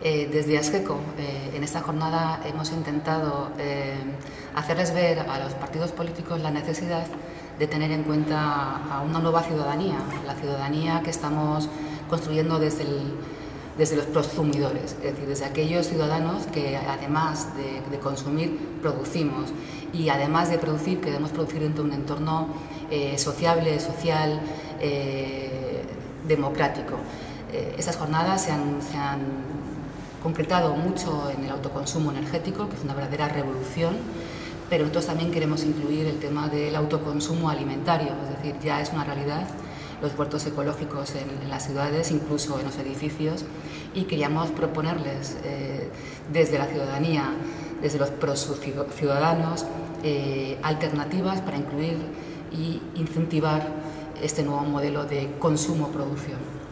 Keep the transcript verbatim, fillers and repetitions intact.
Eh, desde ASGECO, eh, en esta jornada hemos intentado eh, hacerles ver a los partidos políticos la necesidad de tener en cuenta a una nueva ciudadanía, la ciudadanía que estamos construyendo desde, el, desde los prosumidores, es decir, desde aquellos ciudadanos que además de, de consumir, producimos, y además de producir, queremos producir dentro de un entorno eh, sociable, social, eh, democrático. Eh, estas jornadas se han, se han concretado mucho en el autoconsumo energético, que es una verdadera revolución, pero nosotros también queremos incluir el tema del autoconsumo alimentario, es decir, ya es una realidad los huertos ecológicos en, en las ciudades, incluso en los edificios, y queríamos proponerles eh, desde la ciudadanía, desde los ciudadanos, eh, alternativas para incluir y incentivar este nuevo modelo de consumo-producción.